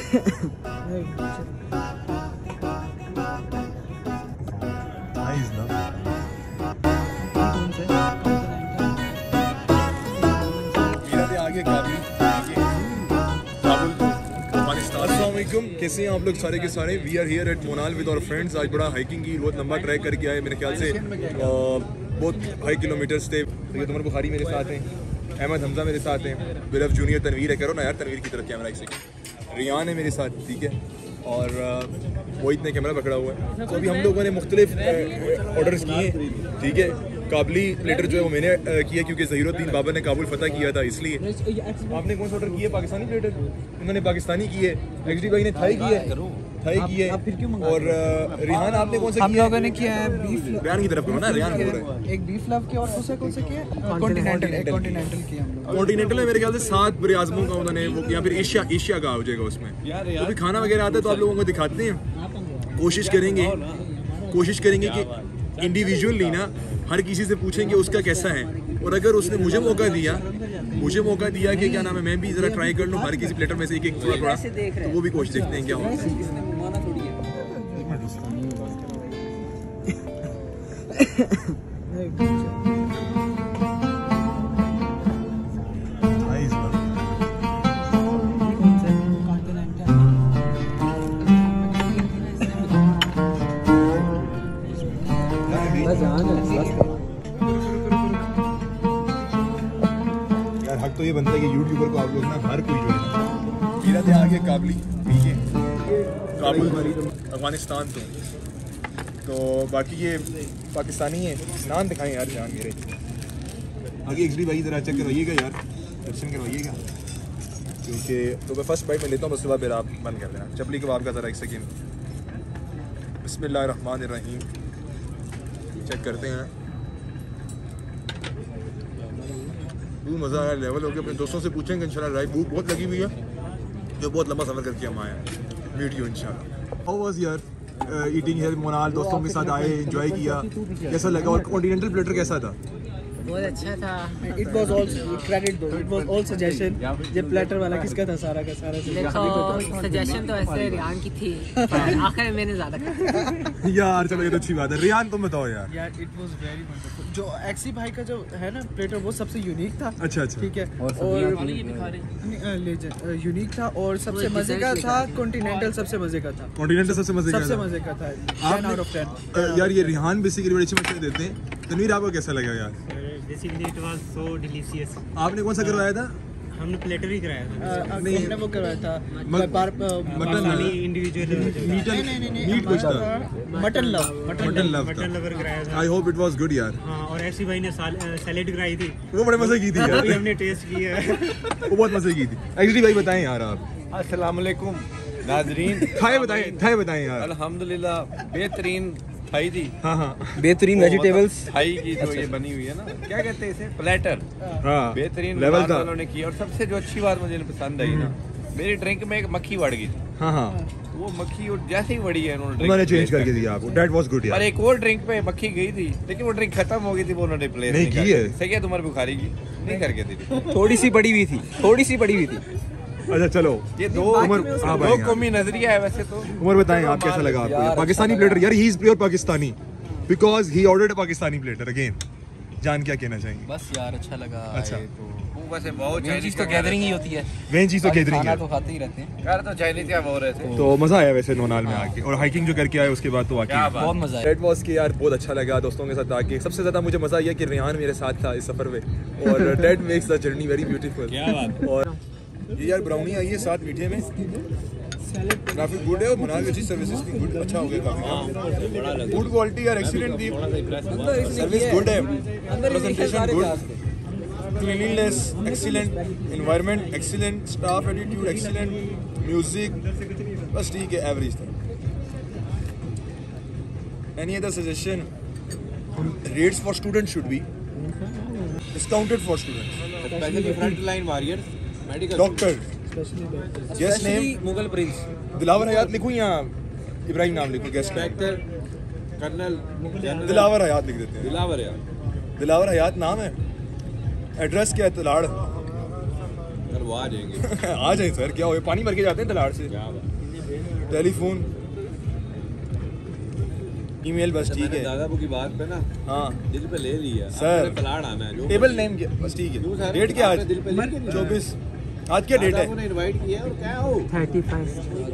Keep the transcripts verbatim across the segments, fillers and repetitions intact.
कैसे हैं आप लोग सारे के सारे? We are here at Monal with our friends. आज बड़ा हाइकिंग की बहुत लंबा ट्रैक करके आए, मेरे ख्याल से बहुत हाई किलोमीटर्स थे। सैयद उमर बुखारी मेरे साथ हैं, अहमद हमजा मेरे साथ हैं, बिलफ जूनियर तनवीर है। करो ना यार तनवीर की तरफ कैमरा एक सेकंड। रियान है मेरे साथ, ठीक है, और मोहित ने कैमरा पकड़ा हुआ है। तो अभी हम लोगों ने मुख्तलिफ ऑर्डर्स किए, ठीक है। काबली प्लेटर जो है वो मैंने किया क्योंकि ज़हीरुद्दीन बाबर ने काबुल फतह किया था, इसलिए। आपने कौन सा ऑर्डर किया? पाकिस्तानी प्लेटर। उन्होंने पाकिस्तानी की है, एक्सडी भाई ने थाई की है, थाई की है। और रिहान आपने कौन सा किया? हम लोगों ने किया है बीफ। रियान की तरफ करो ना, रियान बोल रहा है। एक बीफ लव के और दूसरा कौन सा किया? कॉन्टिनेंटल। एक कॉन्टिनेंटल किया हम लोग। कॉन्टिनेंटल में मेरे ख्याल से सात बड़े आज़मों का उन्होंने वो किया, फिर एशिया एशिया का हो जाएगा उसमें। तो भी खाना वगैरह आता है तो आप लोगों को दिखाते हैं। कोशिश करेंगे कोशिश करेंगे कि इंडिविजुअली ना हर किसी से पूछेंगे उसका कैसा है, और अगर उसने मुझे मौका दिया मुझे मौका दिया कि क्या नाम है, मैं भी जरा ट्राई कर लूँ हर किसी प्लेटर में से एक एक थोड़ा थोड़ा, तो वो भी कोशिश देखते हैं क्या होता है। यार हक तो ये बनता है कि यूट्यूबर को आप लोग ना हर कोई जो है मेरा थे आगे काबली, ठीक है, काबुल अफगानिस्तान तो तो बाकी ये पाकिस्तानी है। स्नान दिखाएं यार जान मेरे आगे। एक्सडी भाई ज़रा चेक करवाइएगा यार, दर्शन करवाइएगा, क्योंकि तो मैं फर्स्ट बाइट में लेता हूँ, उसके बाद फिर आप बंद कर देना। चपली कबाब का ज़रा एक सेकेंड। बिस्मिल्लाहिर्रहमानिर्रहीम चेक करते हैं। बहुत मज़ा आया, लेवल हो गया। अपने दोस्तों से पूछेंगे इंशाल्लाह। राइट भूख बहुत लगी हुई है, जो बहुत लंबा सफ़र करके हम आए हैं। मीट यू इंशाल्लाह। How was your eating here Monal? दोस्तों के साथ आए, एंजॉय किया, कैसा लगा? और कॉन्टिनेंटल प्लेटर कैसा था? बहुत अच्छा था। इट वाज ऑल्सो क्रेडिट दो, इट वाज ऑल सजेशन। ये प्लेटर वाला किसका था? सारा का सारा देखो सजेशन तो ऐसे रियान की थी, आखिर में मैंने ज्यादा खाया यार। चलो ये तो अच्छी बात है। रियान तुम बताओ यार। यार इट वाज वेरी वंडरफुल। जो एक्सी भाई का जो है ना प्लेटर, वो सबसे यूनिक था। अच्छा अच्छा, ठीक है, और लेजेंड यूनिक था। और सबसे मजे का था कॉन्टिनेंटल, सबसे मजे का था कॉन्टिनेंटल सबसे मजे का सबसे मजे का था। Ten out of ten. यार ये रिहान बेसिकली बड़ी अच्छी मछली देते हैं। तनवीर आपको कैसा लगा यार? Basically it was so delicious. आपने कौन सा करवाया था? हमने प्लेटर ही कराया था। नहीं, हमने वो करवाया था मटन इंडिविजुअल मीट मीट कुछ था, mutton love mutton love mutton lover कराया था। I hope it was good यार। हां, और ऐसी भाई ने सैलेड कराई थी, वो बड़े मजे की थी यार। अभी हमने टेस्ट किया है, वो बहुत मजे की थी। एक्चुअली भाई बताएं यार आप। अस्सलाम वालेकुम नाजरीन। थाई बताएं, थाई बताएं यार। अल्हम्दुलिल्लाह बेहतरीन थाई थी। हाँ हाँ, बेहतरीन वेजिटेबल्स थाई की जो ये बनी हुई है ना, क्या कहते हैं इसे, प्लेटर। हाँ, बेहतरीन लेवल था उन्होंने किया। और सबसे जो अच्छी बात मुझे पसंद आई ना, मेरी ड्रिंक में एक मक्खी बढ़ गई थी। हाँ हाँ, वो मक्खी जैसे ही बढ़ी है उन्होंने उन्होंने चेंज करके दिया आपको। दैट वाज गुड यार। और एक और ड्रिंक पे मक्खी गई थी, लेकिन वो ड्रिंक खत्म हो गई थी, वो उन्होंने रिप्लेस नहीं की है। सैयद उमर बुखारी की नहीं करके दी, थोड़ी सी पड़ी हुई थी, थोड़ी सी पड़ी हुई थी। अच्छा चलो, ये दो उमर दो कौमी नजरिया है वैसे तो। उमर बताएं आप कैसा लगा आपको? पाकिस्तानी प्लेटर यार, he is pure Pakistani because he ordered a Pakistani platter again. जान क्या कहना चाहेंगे? बस यार अच्छा लगा। अच्छा, वो वैसे बहुत चीज तो गैदरिंग ही होती है, मेन चीज तो गैदरिंग है। तो खाते ही रहते हैं यार, तो चाइनीज क्या बोल रहे थे। तो मजा आया वैसे नौनाल में आके, और हाइकिंग जो करके आए उसके बाद तो आके बहुत मजा आया। रेड वॉस की यार बहुत अच्छा लगा दोस्तों के साथ आके। सबसे ज्यादा मुझे मजा आया कि रिहान मेरे साथ था इस सफर में, और that makes the journey very beautiful. क्या बात। और ये यार ब्राउनी आई है साथ मीठे में, काफी गुड है। और मनाल की सर्विसेज भी गुड, अच्छा हो गया काफी। गुड क्वालिटी यार, एक्सीलेंट थी, सर्विस गुड है, presentation good, cleanliness excellent, environment excellent, staff attitude excellent, music बस ठीक है, एवरेज था। Any other suggestion? Rates for student should be discounted for students, especially front line warriors, medical doctor. Guest name Mughal prince, Dilawar Hayat लिखूं या इब्राहिम नाम लिखूं? Guest inspector colonel Dilawar Hayat लिख देते हैं। दिलावर यार, दिलावर हयात नाम है। एड्रेस क्या है? तलाड़ कल वो आ जाएंगे। आ जाए सर, क्या हो, पानी भर के जाते हैं तलाड़ से। क्या बात। टेलीफोन, ईमेल, बस ठीक है। दादाबू की बात पे ना हाँ दिल पे ले लिया सर। तलाड़ आना है जो टेबल नेम क्या, बस ठीक क्यों है। सर? डेट क्या आज? आपने दिल पे लिख के नहीं चौबीस। आज क्या डेट दादाबू है? ने इनवाइट किया और क्या हो थर्टी फाइव।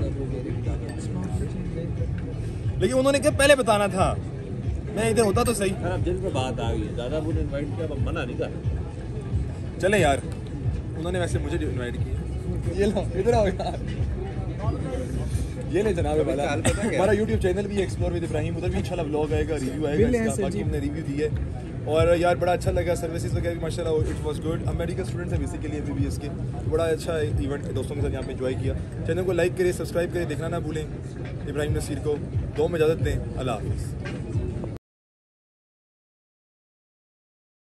लेकिन उन्होंने क्या पहले बताना था, मैं इधर होता तो सही। सर अब दिल पे बात आ गई, दादाबू ने इनवाइट किया, अब मना नहीं कर। चले यार, उन्होंने वैसे मुझे इनवाइट किया। ये लो इधर आओ यार, ये ले जनाब वाला। हाल पता क्या? हमारा यूट्यूब चैनल भी एक्सप्लोर विद इब्राहिम, उधर भी इंशाल्लाह व्लॉग आएगा, रिव्यू आएगा बिल है इसका। सर बाकी जी। हमने रिव्यू दी है और यार बड़ा अच्छा लगा, सर्विसेज वगैरह भी माशाल्लाह इट वाज गुड। हम मेडिकल स्टूडेंट्स हैं बेसिकली एमबीबीएस के, बड़ा अच्छा इवेंट दोस्तों के साथ यहाँ पे एंजॉय किया। चैनल को लाइक करें, सब्सक्राइब करें, देखना ना भूलें। इब्राहिम नसीर को दो में इजाज़त दें, अल्लाह हाफिज़।